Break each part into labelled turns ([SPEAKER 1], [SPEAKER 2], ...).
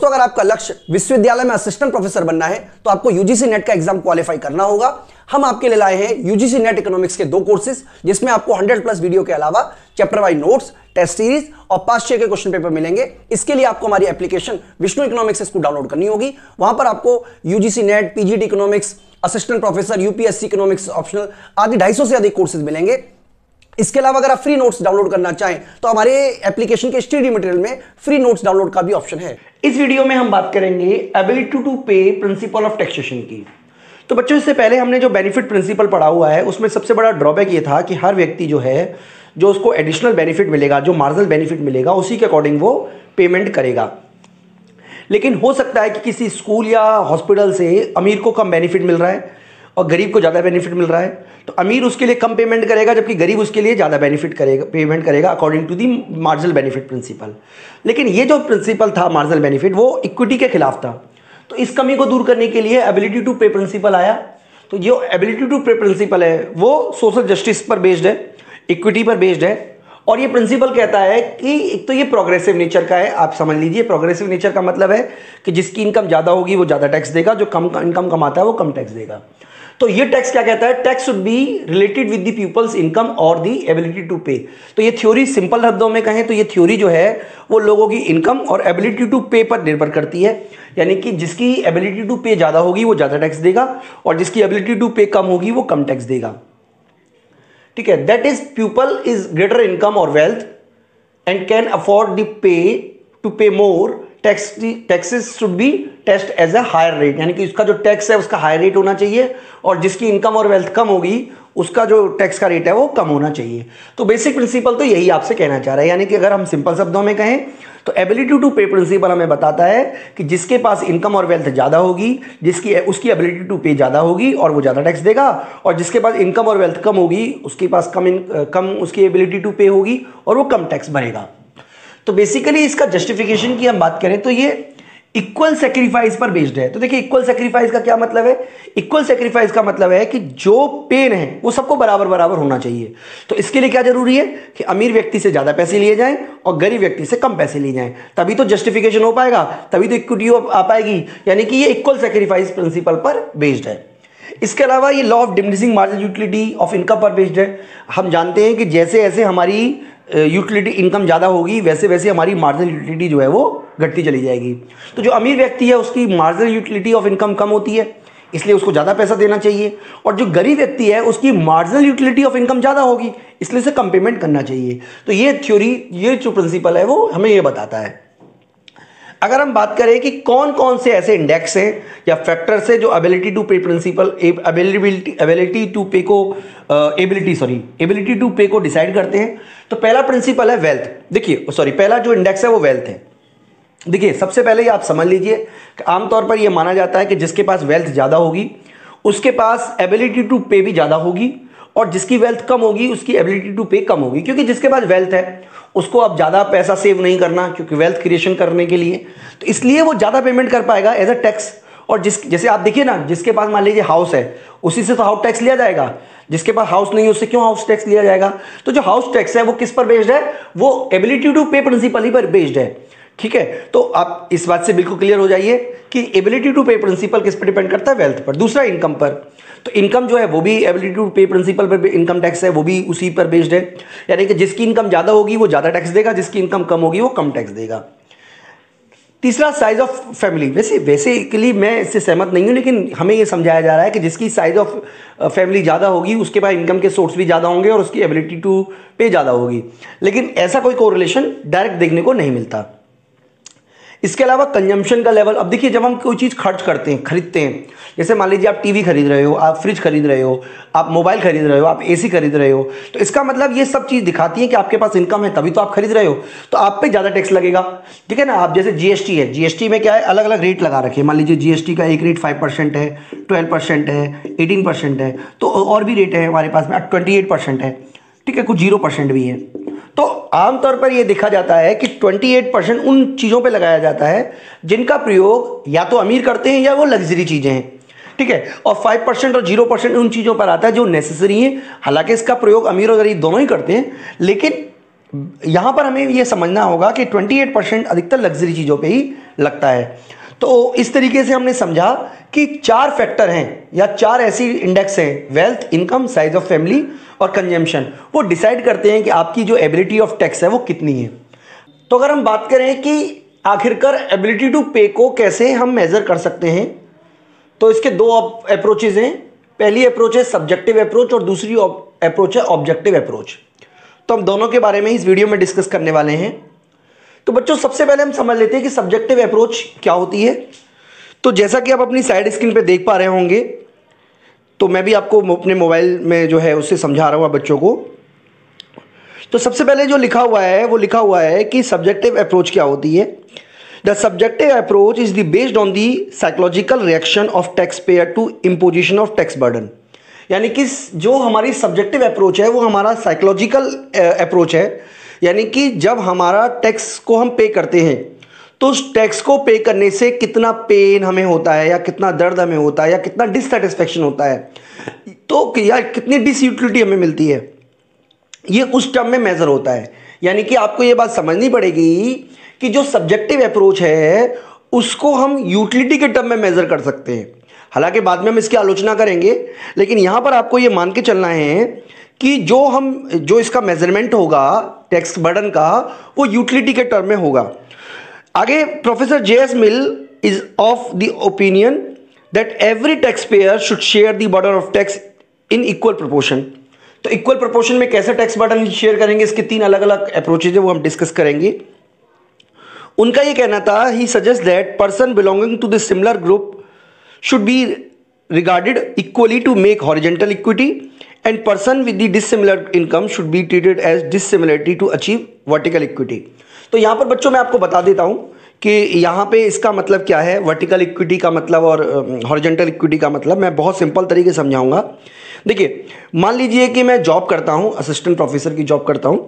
[SPEAKER 1] दोस्तों, अगर आपका लक्ष्य विश्वविद्यालय में असिस्टेंट प्रोफेसर बनना है तो आपको यूजीसी नेट का एग्जाम क्वालिफाई करना होगा। हम आपके लिए लाए हैं यूजीसी नेट इकोनॉमिक्स के 2 कोर्सेज, जिसमें आपको 100+ वीडियो के अलावा chapter wise notes, test series और पास्ट ईयर के क्वेश्चन पेपर मिलेंगे। इसके लिए आपको हमारी एप्लीकेशन विष्णु इकोनॉमिक्स इसको डाउनलोड करनी होगी। वहां पर आपको UGC NET, PGT economics, assistant professor, UPSC economics optional आदि 250 से अधिक कोर्सेज मिलेंगे। इसके अलावा अगर आप फ्री नोट्स डाउनलोड करना चाहें तो हमारे एप्लीकेशन के स्टडी मटेरियल में फ्री नोट्स डाउनलोड का भी ऑप्शन है।
[SPEAKER 2] इस वीडियो में हम बात करेंगे ability to pay principle of taxation की। तो बच्चों, इससे पहले हमने जो बेनिफिट प्रिंसिपल पढ़ा हुआ है उसमें सबसे बड़ा ड्रॉबैक ये था कि हर व्यक्ति जो है, जो उसको एडिशनल बेनिफिट मिलेगा, जो मार्जिनल बेनिफिट मिलेगा, उसी के अकॉर्डिंग वो पेमेंट करेगा। लेकिन हो सकता है कि किसी स्कूल या हॉस्पिटल से अमीर को कम बेनिफिट मिल रहा है और गरीब को ज़्यादा बेनिफिट मिल रहा है, तो अमीर उसके लिए कम पेमेंट करेगा जबकि गरीब उसके लिए ज़्यादा पेमेंट करेगा according to the marginal benefit principle. लेकिन ये जो प्रिंसिपल था मार्जिनल बेनिफिट, वो इक्विटी के खिलाफ था। तो इस कमी को दूर करने के लिए एबिलिटी टू पे प्रिंसिपल आया। तो जो एबिलिटी टू पे प्रिंसिपल है वो सोशल जस्टिस पर बेस्ड है, इक्विटी पर बेस्ड है। और ये प्रिंसिपल कहता है कि एक तो ये प्रोग्रेसिव नेचर का है। आप समझ लीजिए, प्रोग्रेसिव नेचर का मतलब है कि जिसकी इनकम ज़्यादा होगी वो ज़्यादा टैक्स देगा, जो कम इनकम कमाता है वो कम टैक्स देगा। तो ये टैक्स क्या कहता है? Tax should be related with the people's income और द एबिलिटी टू पे। तो ये थ्योरी सिंपल शब्दों में कहें तो ये थ्योरी जो है वो लोगों की इनकम और एबिलिटी टू पे पर निर्भर करती है। यानी कि जिसकी एबिलिटी टू पे ज़्यादा होगी वो ज़्यादा टैक्स देगा और जिसकी एबिलिटी टू पे कम होगी वो कम टैक्स देगा। ठीक है, that is people is greater income और wealth and can afford the pay to pay more taxes should be taxed as a higher rate. यानी कि उसका जो टैक्स है उसका हायर रेट होना चाहिए और जिसकी इनकम और वेल्थ कम होगी उसका जो टैक्स का रेट है वो कम होना चाहिए। तो बेसिक प्रिंसिपल तो यही आपसे कहना चाह रहा है। यानी कि अगर हम सिंपल शब्दों में कहें तो एबिलिटी टू पे प्रिंसिपल हमें बताता है कि जिसके पास इनकम और वेल्थ ज़्यादा होगी, उसकी एबिलिटी टू पे ज़्यादा होगी और वो ज़्यादा टैक्स देगा, और जिसके पास इनकम और वेल्थ कम होगी उसके पास कम उसकी एबिलिटी टू पे होगी और वो कम टैक्स भरेगा। तो बेसिकली इसका जस्टिफिकेशन की हम बात करें तो ये इक्वल सेक्रीफाइस पर बेस्ड है। तो देखिए, इक्वल सेक्रीफाइस का क्या मतलब है? इक्वल सेक्रीफाइस का मतलब है कि जो पेन है वो सबको बराबर बराबर होना चाहिए। तो इसके लिए क्या जरूरी है कि अमीर व्यक्ति से ज्यादा पैसे लिए जाएं और गरीब व्यक्ति से कम पैसे लिए जाएं, तभी तो जस्टिफिकेशन हो पाएगा, तभी तो इक्विटी आ पाएगी। यानी कि ये इक्वल सेक्रीफाइस प्रिंसिपल पर बेस्ड है। इसके अलावा ये law of diminishing marginal utility of income पर बेस्ड है। हम जानते हैं कि जैसे जैसे हमारी यूटिलिटी इनकम ज़्यादा होगी वैसे वैसे हमारी मार्जिनल यूटिलिटी जो है वो घटती चली जाएगी। तो जो अमीर व्यक्ति है उसकी मार्जिनल यूटिलिटी ऑफ इनकम कम होती है, इसलिए उसको ज़्यादा पैसा देना चाहिए, और जो गरीब व्यक्ति है उसकी मार्जिनल यूटिलिटी ऑफ इनकम ज़्यादा होगी, इसलिए उसे कम पेमेंट करना चाहिए। तो ये थ्योरी, ये जो प्रिंसिपल है वो हमें ये बताता है। अगर हम बात करें कि कौन कौन से ऐसे इंडेक्स हैं या फैक्टर्स हैं जो ability to pay principle ability to pay को डिसाइड करते हैं, तो पहला प्रिंसिपल है वेल्थ। देखिए, पहला जो इंडेक्स है वो वेल्थ है। देखिए, सबसे पहले आप समझ लीजिए कि आमतौर पर यह माना जाता है कि जिसके पास वेल्थ ज़्यादा होगी उसके पास एबिलिटी टू पे भी ज़्यादा होगी, और जिसकी वेल्थ कम होगी उसकी एबिलिटी टू पे कम होगी। क्योंकि जिसके पास वेल्थ है उसको अब ज़्यादा पैसा सेव नहीं करना, क्योंकि वेल्थ क्रिएशन करने के लिए, तो इसलिए वो ज़्यादा पेमेंट कर पाएगा एज अ टैक्स। और जैसे आप देखिए ना, जिसके पास मान लीजिए हाउस है उसी से तो हाउस टैक्स लिया जाएगा, जिसके पास हाउस नहीं है उससे क्यों हाउस टैक्स लिया जाएगा? तो जो हाउस टैक्स है वो किस पर बेस्ड है? वो एबिलिटी टू पे प्रिंसिपल ही पर बेस्ड है। ठीक है, तो आप इस बात से बिल्कुल क्लियर हो जाइए कि एबिलिटी टू पे प्रिंसिपल किस पर डिपेंड करता है? वेल्थ पर। दूसरा, इनकम पर। तो इनकम जो है वो भी एबिलिटी टू पे प्रिंसिपल पर, इनकम टैक्स है वो भी उसी पर बेस्ड है। यानी कि जिसकी इनकम ज़्यादा होगी वो ज़्यादा टैक्स देगा, जिसकी इनकम कम होगी वो कम टैक्स देगा। तीसरा, साइज ऑफ फैमिली। बेसिकली मैं इससे सहमत नहीं हूँ, लेकिन हमें ये समझाया जा रहा है कि जिसकी साइज ऑफ फैमिली ज़्यादा होगी उसके पास इनकम के सोर्स भी ज़्यादा होंगे और उसकी एबिलिटी टू पे ज़्यादा होगी। लेकिन ऐसा कोई कोरिलेशन डायरेक्ट देखने को नहीं मिलता। इसके अलावा कंजम्पशन का लेवल। अब देखिए, जब हम कोई चीज़ खर्च करते हैं, खरीदते हैं, जैसे मान लीजिए आप टीवी खरीद रहे हो, आप फ्रिज खरीद रहे हो, आप मोबाइल खरीद रहे हो, आप एसी खरीद रहे हो, तो इसका मतलब ये सब चीज़ दिखाती है कि आपके पास इनकम है तभी तो आप खरीद रहे हो, तो आप पे ज़्यादा टैक्स लगेगा। ठीक है ना। आप जैसे जीएसटी है, जीएसटी में क्या है, अलग अलग रेट लगा रखे हैं। मान लीजिए जीएसटी का एक रेट 5% है, 12% है, 18% है, तो और भी रेट है हमारे पास में 28% है। ठीक है, कुछ 0% भी है। तो आमतौर पर यह देखा जाता है कि 28% उन चीज़ों पे लगाया जाता है जिनका प्रयोग या तो अमीर करते हैं या वो लग्जरी चीज़ें हैं। ठीक है, और 5% और 0% उन चीज़ों पर आता है जो नेसेसरी हैं। हालांकि इसका प्रयोग अमीर और गरीब दोनों ही करते हैं, लेकिन यहां पर हमें यह समझना होगा कि 28% अधिकतर लग्जरी चीजों पे ही लगता है। तो इस तरीके से हमने समझा कि 4 फैक्टर हैं या 4 ऐसी इंडेक्स हैं, wealth, income, size of family और कंजम्पशन, वो डिसाइड करते हैं कि आपकी जो एबिलिटी ऑफ टैक्स है वो कितनी है। तो अगर हम बात करें कि आखिरकार एबिलिटी टू पे को कैसे हम मेजर कर सकते हैं, तो इसके 2 अप्रोचेज हैं। पहली अप्रोच है सब्जेक्टिव अप्रोच और दूसरी अप्रोच है ऑब्जेक्टिव अप्रोच। तो हम दोनों के बारे में इस वीडियो में डिस्कस करने वाले हैं। तो बच्चों सबसे पहले हम समझ लेते हैं कि सब्जेक्टिव अप्रोच क्या होती है। तो जैसा कि आप अपनी साइड स्क्रीन पे देख पा रहे होंगे, तो मैं भी आपको अपने मोबाइल में जो है उससे समझा रहा हूँ बच्चों को। तो सबसे पहले जो लिखा हुआ है वो लिखा हुआ है कि सब्जेक्टिव अप्रोच क्या होती है। The subjective approach is the based on the psychological reaction of tax payer to imposition of tax burden. यानी कि जो हमारी सब्जेक्टिव अप्रोच है वो हमारा साइकोलॉजिकल अप्रोच है। यानी कि जब हमारा टैक्स को हम पे करते हैं तो उस टैक्स को पे करने से कितना पेन हमें होता है या कितना दर्द हमें होता है या कितना डिससेटिस्फेक्शन होता है, तो या कितनी डिसयूटिलिटी हमें मिलती है, ये उस टर्म में मेजर होता है। यानी कि आपको ये बात समझनी पड़ेगी कि जो सब्जेक्टिव अप्रोच है उसको हम यूटिलिटी के टर्म में मेजर कर सकते हैं। हालांकि बाद में हम इसकी आलोचना करेंगे, लेकिन यहां पर आपको ये मान के चलना है कि जो इसका मेजरमेंट होगा टैक्स बर्डन का, वो यूटिलिटी के टर्म में होगा। आगे professor J S. Mill is of the opinion that every tax payer should share the burden of tax in equal proportion. तो इक्वल प्रोपोर्शन में कैसे टैक्स बर्डन शेयर करेंगे, इसके 3 अलग अलग अप्रोचेज है, वो हम डिस्कस करेंगे। उनका ये कहना था, he suggest that person belonging to the similar group should be regarded equally to make horizontal equity, and person with the dissimilar income should be treated as dissimilarity to achieve vertical equity। तो यहाँ पर बच्चों मैं आपको बता देता हूँ कि यहाँ पे इसका मतलब क्या है, वर्टिकल इक्विटी का मतलब और हॉरिजॉन्टल इक्विटी का मतलब मैं बहुत सिंपल तरीके से समझाऊंगा। देखिए, मान लीजिए कि मैं जॉब करता हूँ, असिस्टेंट प्रोफेसर की जॉब करता हूँ,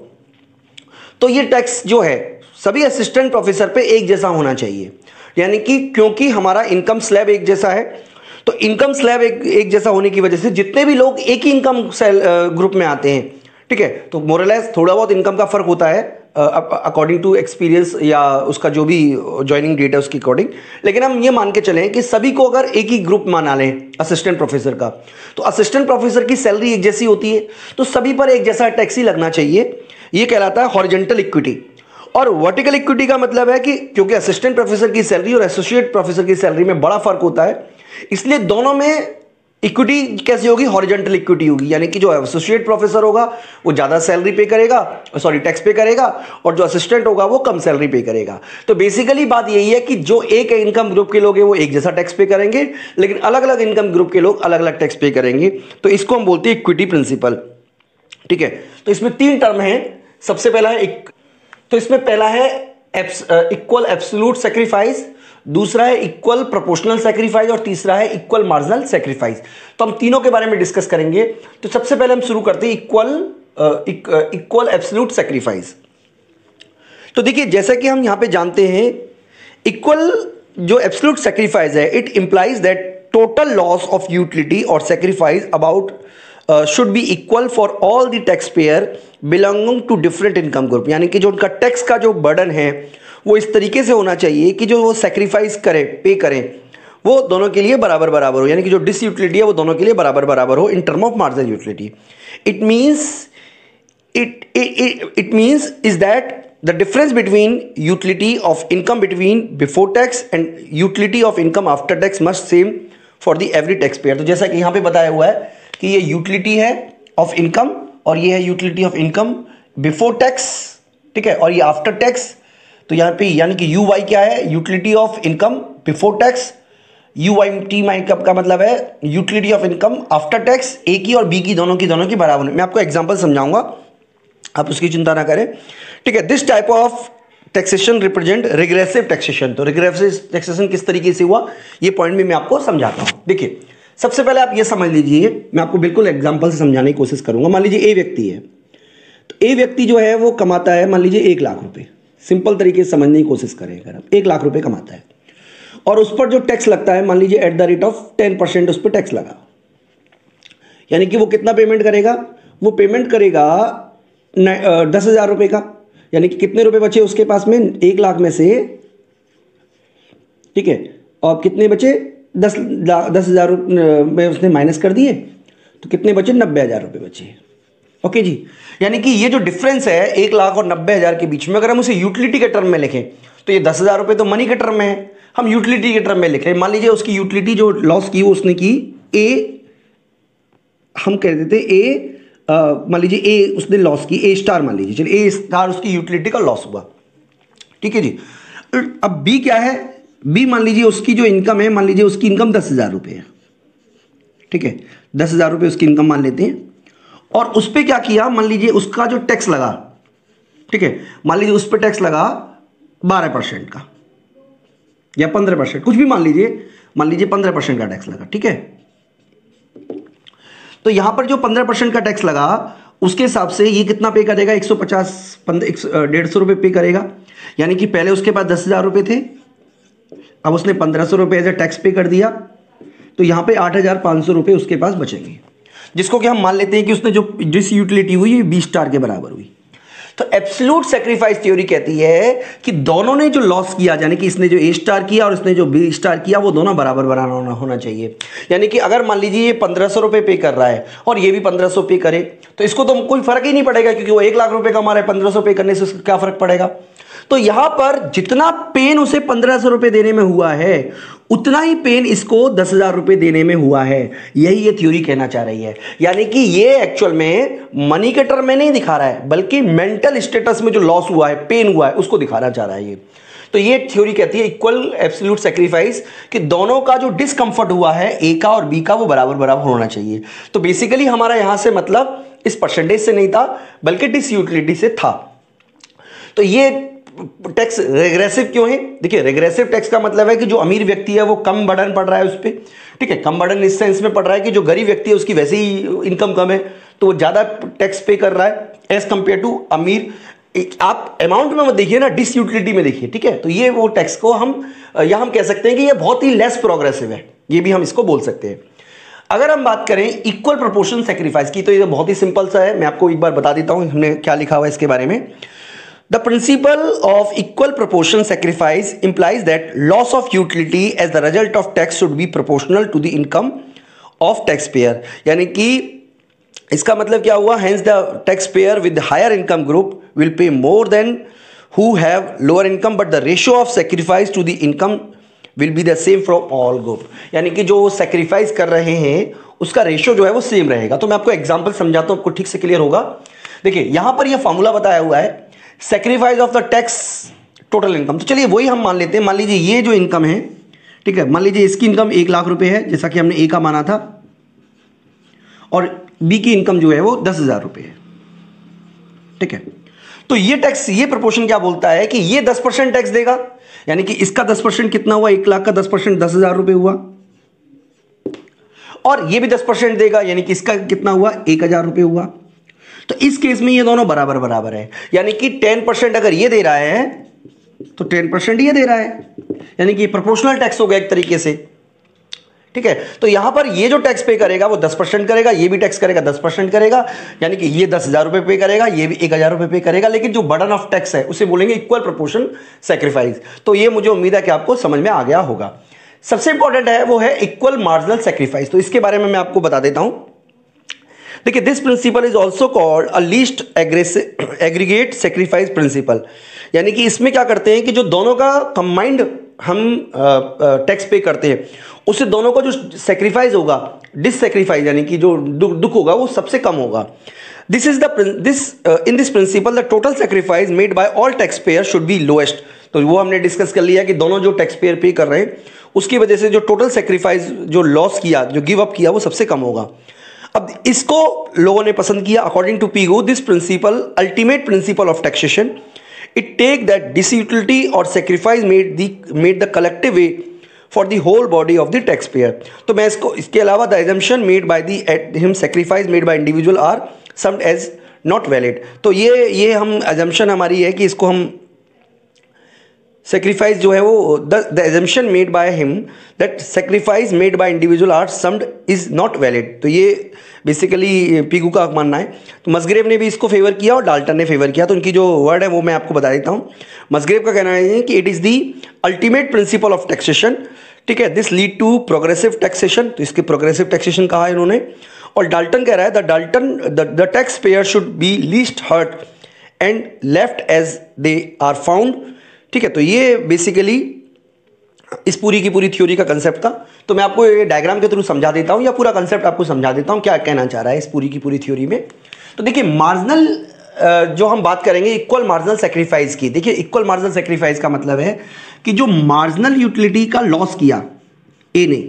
[SPEAKER 2] तो ये टैक्स जो है सभी असिस्टेंट प्रोफेसर पे एक जैसा होना चाहिए। यानी कि क्योंकि हमारा इनकम स्लैब एक जैसा है, तो इनकम स्लैब एक जैसा होने की वजह से जितने भी लोग एक ही इनकम ग्रुप में आते हैं, ठीक है, तो मोरलेस थोड़ा बहुत इनकम का फर्क होता है अकॉर्डिंग टू एक्सपीरियंस या उसका जो भी ज्वाइनिंग डेट है उसके अकॉर्डिंग। लेकिन हम ये मान के चलें कि सभी को अगर एक ही ग्रुप माना लें असिस्टेंट प्रोफेसर का, तो असिस्टेंट प्रोफेसर की सैलरी एक जैसी होती है, तो सभी पर एक जैसा टैक्स ही लगना चाहिए। ये कहलाता है हॉरिजॉन्टल इक्विटी। और वर्टिकल इक्विटी का मतलब है कि क्योंकि असिस्टेंट प्रोफेसर की सैलरी और एसोसिएट प्रोफेसर की सैलरी में बड़ा फर्क होता है, इसलिए दोनों में इक्विटी कैसी होगी, हॉरिजॉन्टल इक्विटी होगी। यानी कि जो एसोसिएट प्रोफेसर होगा वो ज्यादा सैलरी पे करेगा, सॉरी टैक्स पे करेगा, और जो असिस्टेंट होगा वो कम सैलरी पे करेगा। तो बेसिकली बात यही है कि जो एक इनकम ग्रुप के लोग हैं वो एक जैसा टैक्स पे करेंगे, लेकिन अलग अलग इनकम ग्रुप के लोग अलग अलग टैक्स पे करेंगे। तो इसको हम बोलते हैं इक्विटी प्रिंसिपल, ठीक है। तो इसमें 3 टर्म है। सबसे पहला है पहला है इक्वल एब्सोल्यूट सैक्रिफाइस, दूसरा है इक्वल प्रोपोर्शनल सैक्रिफाइस और तीसरा है इक्वल मार्जिनल सैक्रिफाइस। तो हम तीनों के बारे में डिस्कस करेंगे। तो सबसे पहले हम शुरू करते हैं इक्वल एब्सोल्यूट सैक्रिफाइस। तो देखिए, जैसा कि हम यहां पे जानते हैं, इक्वल जो एब्सोल्यूट सैक्रिफाइस है, it implies that total loss of utility और sacrifice about should be equal for all the taxpayer belonging to different income group। यानी कि जो उनका टैक्स का जो बर्डन है वो इस तरीके से होना चाहिए कि जो वो सैक्रिफाइस करे, पे करें, वो दोनों के लिए बराबर बराबर हो। यानी कि जो डिसयूटिलिटी है वो दोनों के लिए बराबर बराबर हो in term of marginal utility. It means is that the difference between utility of income between before tax and utility of income after tax must same for the every tax payer. तो जैसा कि यहां पे बताया हुआ है कि ये यूटिलिटी है ऑफ इनकम और ये है utility of income before tax, ठीक है, और ये आफ्टर टैक्स। तो यहाँ पे यानी कि यू वाई क्या है, utility of income before tax, U Y T माई का मतलब है utility of income after tax. A की और बी की दोनों की बराबर। मैं आपको एग्जांपल समझाऊंगा, आप उसकी चिंता ना करें, ठीक है। This type of taxation represent regressive taxation. तो रिग्रेसिव टैक्सेशन किस तरीके से हुआ, ये पॉइंट भी मैं आपको समझाता हूं। देखिए, सबसे पहले आप ये समझ लीजिए, मैं आपको बिल्कुल एग्जांपल से समझाने की कोशिश करूंगा। मान लीजिए ए व्यक्ति है, तो ए व्यक्ति जो है वो कमाता है मान लीजिए 1 लाख रुपए। सिंपल तरीके से समझने की कोशिश करें, अगर आप 1 लाख रुपए कमाता है और उस पर जो टैक्स लगता है मान लीजिए एट द रेट ऑफ 10% उस पर टैक्स लगा, यानी कि वो कितना पेमेंट करेगा, वो पेमेंट करेगा 10,000 रुपए का, यानी कि कितने रुपए बचे उसके पास में 1 लाख में से, ठीक है, और कितने बचे 10,000 रुपये उसने माइनस कर दिए, तो कितने बचे 90,000 रुपये बचे। ओके जी, यानी कि ये जो डिफरेंस है 1 लाख और 90,000 के बीच में, अगर हम उसे यूटिलिटी के टर्म में लिखें तो ये 10,000 रुपये तो मनी के टर्म में है, हम यूटिलिटी के टर्म में लिख रहे हैं। मान लीजिए उसकी यूटिलिटी जो लॉस की वो उसने की ए, हम कह देते ए, मान लीजिए ए उसने लॉस की ए स्टार, मान लीजिए चलिए ए स्टार उसकी यूटिलिटी का लॉस हुआ, ठीक है जी। अब बी क्या है, बी मान लीजिए उसकी जो इनकम है, मान लीजिए उसकी इनकम 10,000 रुपये है, ठीक है, 10,000 रुपये उसकी इनकम मान लेते हैं, और उस पर क्या किया, मान लीजिए उसका जो टैक्स लगा, ठीक है, मान लीजिए उस पर टैक्स लगा 12% का या 15%, कुछ भी मान लीजिए 15% का टैक्स लगा, ठीक है। तो यहां पर जो 15% का टैक्स लगा उसके हिसाब से ये कितना पे करेगा, 150 रुपये पे करेगा, यानी कि पहले उसके पास 10,000 रुपये थे, अब उसने 1,500 रुपये एज ए टैक्स पे कर दिया, तो यहां पे 8,500 रुपये उसके पास बचेंगे, जिसको कि हम मान लेते हैं कि उसने जो जिस यूटिलिटी हुई 20 स्टार के बराबर हुई। तो एब्सोल्यूट सैक्रिफाइस थ्योरी कहती है कि दोनों ने जो लॉस किया, यानी कि इसने जो ए स्टार किया और इसने जो बी स्टार किया, वो दोनों बराबर बराबर होना चाहिए। यानी कि अगर मान लीजिए ये 1,500 रुपये पे कर रहा है और ये भी 1,500 पे करे, तो इसको तो कोई फर्क ही नहीं पड़ेगा, क्योंकि वो 1 लाख रुपए कमा रहा है, 1,500 पे करने से उसको क्या फर्क पड़ेगा। तो यहां पर जितना पेन उसे 1,500 रुपये देने में हुआ है, उतना ही पेन इसको 10,000 रुपये देने में हुआ है। यही ये थ्योरी कहना चाह रही है। यानी कि ये एक्चुअल में मनी के टर्म में नहीं दिखा रहा है, बल्कि मेंटल स्टेटस में जो लॉस हुआ है, पेन हुआ है, उसको दिखाना चाह रहा है ये। तो ये थ्योरी कहती है इक्वल एब्सोल्यूट सैक्रिफाइस, कि दोनों का जो डिस्कंफर्ट हुआ है ए का और बी का, वो बराबर बराबर होना चाहिए। तो बेसिकली हमारा यहां से मतलब इस परसेंटेज से नहीं था, बल्कि डिसयूटिलिटी से था। तो ये टैक्स रेग्रेसिव क्यों है? देखिए, रेग्रेसिव टैक्स का मतलब है कि जो अमीर व्यक्ति है वो कम बर्डन पड़ रहा है उस पर, ठीक है। कम बर्डन इस सेंस में पड़ रहा है कि जो गरीब व्यक्ति है उसकी वैसे ही इनकम कम है, तो वो ज्यादा टैक्स पे कर रहा है एज कंपेयर टू अमीर। आप अमाउंट में मत देखिए ना, डिसयूटिलिटी में देखिए, ठीक है। तो ये वो टैक्स को हम कह सकते हैं कि ये बहुत ही लेस प्रोग्रेसिव है, ये भी हम इसको बोल सकते हैं। अगर हम बात करें इक्वल प्रोपोर्शन सैक्रिफाइस की, तो ये बहुत ही सिंपल सा है, मैं आपको एक बार बता देता हूं हमने क्या लिखा हुआ है इसके बारे में। The principle of equal proportion sacrifice implies that loss of utility as the result of tax should be proportional to the income of taxpayer। यानी कि इसका मतलब क्या हुआ, hence the taxpayer with the higher income group will pay more than who have lower income, but the ratio of sacrifice to the income will be the same from all group। यानी कि जो sacrifice कर रहे हैं उसका ratio जो है वो सेम रहेगा। तो मैं आपको एग्जाम्पल समझाता हूं, आपको ठीक से क्लियर होगा। देखिए, यहां पर यह फॉर्मूला बताया हुआ है, sacrifice of the tax total income. तो चलिए वही हम मान लेते हैं। मान लीजिए ये जो इनकम है, ठीक है, मान लीजिए इसकी इनकम 1 लाख रुपए है, जैसा कि हमने ए का माना था, और बी की इनकम जो है वो 10,000 रुपये है, ठीक है। तो ये टैक्स, ये प्रोपोर्शन क्या बोलता है कि ये 10% टैक्स देगा, यानी कि इसका 10% कितना हुआ, 1 लाख का 10% 10,000 रुपये हुआ, और ये भी 10% देगा, यानी कि इसका कितना हुआ, 1,000 रुपये हुआ। तो इस केस में ये दोनों बराबर बराबर है, यानी कि 10% अगर ये दे रहा है तो 10% ये दे रहा है, यानी कि प्रोपोर्शनल टैक्स हो गया एक तरीके से, ठीक है। तो यहां पर ये जो टैक्स पे करेगा वो 10% करेगा, ये भी टैक्स करेगा 10% करेगा, यानी कि ये 10,000 रुपये पे करेगा, ये भी 1,000 रुपये पे करेगा, लेकिन जो बर्डन ऑफ टैक्स है उसे बोलेंगे इक्वल प्रोपोर्शन सैक्रिफाइस। तो ये मुझे उम्मीद है कि आपको समझ में आ गया होगा। सबसे इंपॉर्टेंट है वो है इक्वल मार्जिनल सैक्रिफाइस। तो इसके बारे में मैं आपको बता देता हूं। देखिए, this principle is also called a least aggregate sacrifice principle. यानी कि इसमें क्या करते हैं कि जो दोनों का कंबाइंड हम टैक्स पे करते हैं, उससे दोनों का जो सैक्रिफाइस होगा, डिससैक्रिफाइस यानी कि जो दुख होगा, वो सबसे कम होगा। In this principle the total sacrifice made by all tax payer should be lowest. तो वो हमने डिस्कस कर लिया कि दोनों जो टैक्स पेयर पे कर रहे हैं उसकी वजह से जो टोटल सैक्रिफाइस, जो लॉस किया, जो गिव अप किया, वो सबसे कम होगा। अब इसको लोगों ने पसंद किया। According to Pigou, this principle ultimate principle of taxation, it take that disutility और sacrifice made the collective way for the whole body of the tax payer. तो मैं इसके अलावा the assumption made by the sacrifice made by individual are summed as not valid. तो ये हम assumption हमारी है कि इसको हम सेक्रीफाइस जो है वो the assumption made by him that sacrifice made by individual are summed is not valid. तो ये बेसिकली पिगू का मानना है। तो मसग्रेव ने भी इसको फेवर किया और डाल्टन ने फेवर किया। तो उनकी जो वर्ड है वो मैं आपको बता देता हूँ। मसग्रेव का कहना है कि it is the ultimate principle of taxation, ठीक है, this lead to progressive taxation. तो इसके प्रोग्रेसिव टैक्सेशन कहा है इन्होंने। और डाल्टन कह रहा है the tax payer should be least hurt and left as they are found, ठीक है। तो ये बेसिकली इस पूरी की पूरी थ्योरी का कंसेप्ट था। तो मैं आपको ये डायग्राम के थ्रू समझा देता हूँ या पूरा कंसेप्ट आपको समझा देता हूँ क्या कहना चाह रहा है इस पूरी की पूरी थ्योरी में। तो देखिए मार्जिनल जो हम बात करेंगे इक्वल मार्जिनल सेक्रीफाइस की। देखिए इक्वल मार्जिनल सेक्रीफाइस का मतलब है कि जो मार्जिनल यूटिलिटी का लॉस किया ए ने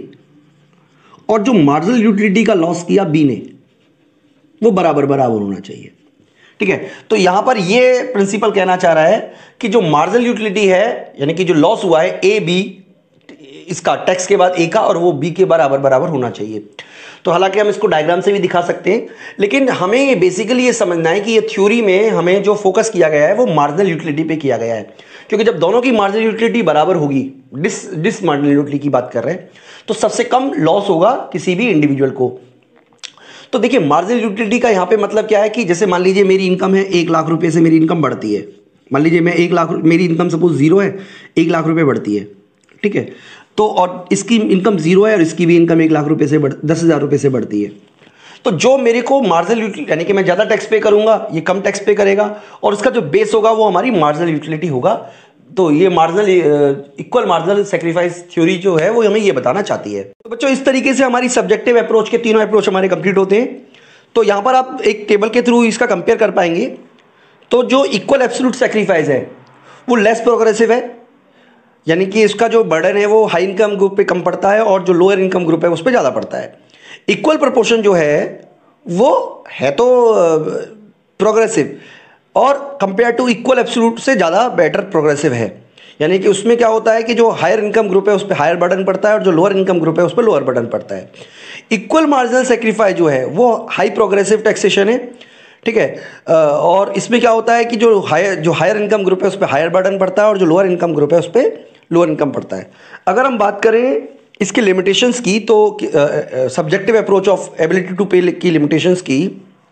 [SPEAKER 2] और जो मार्जिनल यूटिलिटी का लॉस किया बी ने वो बराबर बराबर होना चाहिए, ठीक है। तो यहां पर ये प्रिंसिपल कहना चाह रहा है कि जो मार्जिनल यूटिलिटी है यानी कि जो लॉस हुआ है ए बी इसका टैक्स के बाद ए का और वो बी के बराबर बराबर होना चाहिए। तो हालांकि हम इसको डायग्राम से भी दिखा सकते हैं, लेकिन हमें बेसिकली ये समझना है कि ये थ्योरी में हमें जो फोकस किया गया है वो मार्जिनल यूटिलिटी पे किया गया है। क्योंकि जब दोनों की मार्जिनल यूटिलिटी बराबर होगी, डिस मार्जिनल यूटिलिटी की बात कर रहे हैं, तो सबसे कम लॉस होगा किसी भी इंडिविजुअल को। तो देखिए मार्जिनल यूटिलिटी का यहाँ पे मतलब क्या है कि जैसे मान लीजिए मेरी इनकम है 1 लाख रुपए से मेरी इनकम बढ़ती है। मान लीजिए मैं 1 लाख, मेरी इनकम सपोज 0 है, 1 लाख रुपए बढ़ती है, ठीक है। तो और इसकी इनकम 0 है और इसकी भी इनकम 1 लाख रुपए से 10,000 रुपए से बढ़ती है। तो जो मेरे को मार्जिनल यूटिलिटी यानी कि मैं ज़्यादा टैक्स पे करूंगा, ये कम टैक्स पे करेगा और उसका जो बेस होगा वो हमारी मार्जिनल यूटिलिटी होगा। तो ये marginal equal marginal sacrifice theory जो है वो हमें ये बताना चाहती है। तो बच्चों इस तरीके से हमारी सब्जेक्टिव अप्रोच के तीनों अप्रोच हमारे कंप्लीट होते हैं। तो यहाँ पर आप एक टेबल के थ्रू इसका कंपेयर कर पाएंगे। तो जो इक्वल एब्सोल्यूट सेक्रीफाइस है वो लेस प्रोग्रेसिव है, यानी कि इसका जो बर्डन है वो हाई इनकम ग्रुप पे कम पड़ता है और जो लोअर इनकम ग्रुप है उस पर ज़्यादा पड़ता है। इक्वल प्रोपोर्शन जो है वो है तो प्रोग्रेसिव और कंपेयर टू इक्वल एब्सोल्यूट से ज़्यादा बेटर प्रोग्रेसिव है। यानी कि उसमें क्या होता है कि जो हायर इनकम ग्रुप है उस पर हायर बर्डन पड़ता है और जो लोअर इनकम ग्रुप है उस पर लोअर बर्डन पड़ता है। इक्वल मार्जिनल सेक्रीफाइस जो है वो हाई प्रोग्रेसिव टैक्सेशन है, ठीक है। और इसमें क्या होता है कि जो हायर इनकम ग्रुप है उस पर हायर बर्डन पड़ता है और जो लोअर इनकम ग्रुप है उस पर लोअर इनकम पड़ता है। अगर हम बात करें इसके लिमिटेशंस की तो subjective approach of ability to pay की लिमिटेशंस की,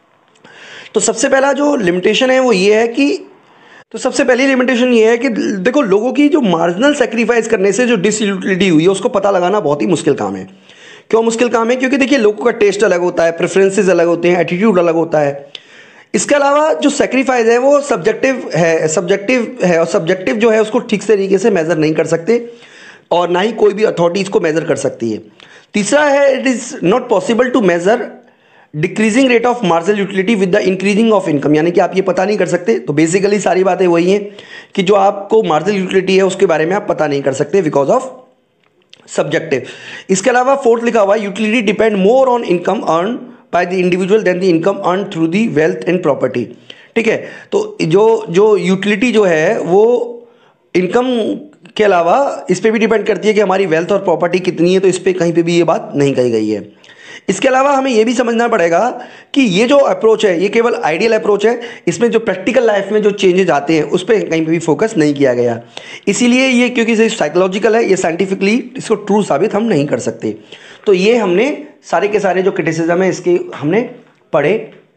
[SPEAKER 2] तो सबसे पहला जो लिमिटेशन है वो ये है कि तो सबसे पहली लिमिटेशन ये है कि देखो लोगों की जो मार्जिनल सेक्रीफाइस करने से जो डिसयूटिलिटी हुई है उसको पता लगाना बहुत ही मुश्किल काम है। क्यों मुश्किल काम है? क्योंकि देखिए लोगों का टेस्ट अलग होता है, प्रेफरेंसेस अलग होते हैं, एटीट्यूड अलग होता है। इसके अलावा जो सेक्रीफाइस है वो सब्जेक्टिव है और सब्जेक्टिव जो है उसको ठीक से तरीके से मेजर नहीं कर सकते और ना ही कोई भी अथॉरिटी इसको मेजर कर सकती है। तीसरा है it is not possible to measure decreasing rate of marginal utility with the increasing of income, यानी कि आप ये पता नहीं कर सकते। तो बेसिकली सारी बातें वही हैं कि जो आपको मार्जिनल यूटिलिटी है उसके बारे में आप पता नहीं कर सकते बिकॉज ऑफ सब्जेक्टिव। इसके अलावा फोर्थ लिखा हुआ है utility depend more on income earn by the individual than the income earn through the wealth and property, ठीक है। तो जो यूटिलिटी जो है वो इनकम के अलावा इस पर भी डिपेंड करती है कि हमारी वेल्थ और प्रॉपर्टी कितनी है। तो इस पर कहीं पे भी ये बात नहीं कही गई है। इसके अलावा हमें यह भी समझना पड़ेगा कि ये जो अप्रोच है ये केवल आइडियल अप्रोच है, इसमें जो प्रैक्टिकल लाइफ में जो चेंजेस आते हैं उस पर कहीं पे भी फोकस नहीं किया गया। इसीलिए ये क्योंकि साइकोलॉजिकल है, ये साइंटिफिकली इसको ट्रू साबित हम नहीं कर सकते। तो ये हमने सारे के सारे जो क्रिटिसिज्म है इसके हमने पढ़े।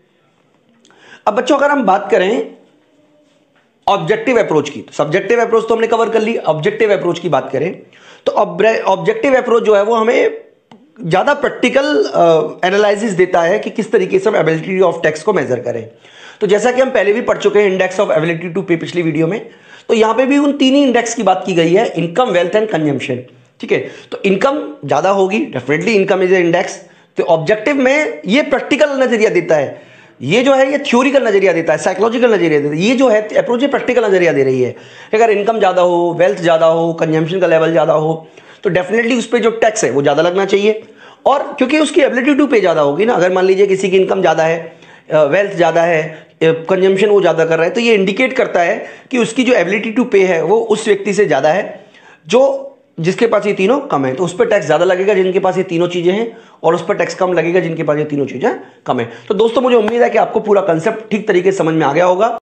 [SPEAKER 2] अब बच्चों अगर हम बात करें ऑब्जेक्टिव अप्रोच की, तो सब्जेक्टिव अप्रोच तो हमने कवर कर ली। ऑब्जेक्टिव अप्रोच की बात करें तो ऑब्जेक्टिव अप्रोच जो है वो हमें ज़्यादा प्रैक्टिकल एनालिसिस देता है कि किस तरीके से हम एबिलिटी ऑफ टैक्स को मेजर करें। तो जैसा कि हम पहले भी पढ़ चुके हैं इंडेक्स ऑफ एबिलिटी टू पे पिछली वीडियो में, तो यहाँ पे भी उन तीन ही इंडेक्स की बात की गई है, इनकम, वेल्थ एंड कंजम्पशन, ठीक है। तो इनकम ज़्यादा होगी, definitely income is a index. तो ऑब्जेक्टिव में ये प्रैक्टिकल नजरिया देता है, ये जो है ये थ्योरिकल नजरिया देता है, साइकोलॉजिकल नजरिया देता है। ये जो है अप्रोच प्रैक्टिकल नजरिया दे रही है। अगर इनकम ज़्यादा हो, वेल्थ ज़्यादा हो, कंजम्पशन का लेवल ज़्यादा हो तो डेफिनेटली उस पर जो टैक्स है वो ज़्यादा लगना चाहिए। और क्योंकि उसकी एबिलिटी टू पे ज़्यादा होगी ना, अगर मान लीजिए किसी की इनकम ज़्यादा है, वेल्थ ज़्यादा है, कंजम्पशन वो ज़्यादा कर रहा है, तो ये इंडिकेट करता है कि उसकी जो एबिलिटी टू पे है वो उस व्यक्ति से ज़्यादा है जो जिसके पास ये तीनों कम है। तो उस पर टैक्स ज़्यादा लगेगा जिनके पास ये तीनों चीज़ें हैं और उस पर टैक्स कम लगेगा जिनके पास ये तीनों चीज़ें कम है। तो दोस्तों मुझे उम्मीद है कि आपको पूरा कंसेप्ट ठीक तरीके से समझ में आ गया होगा।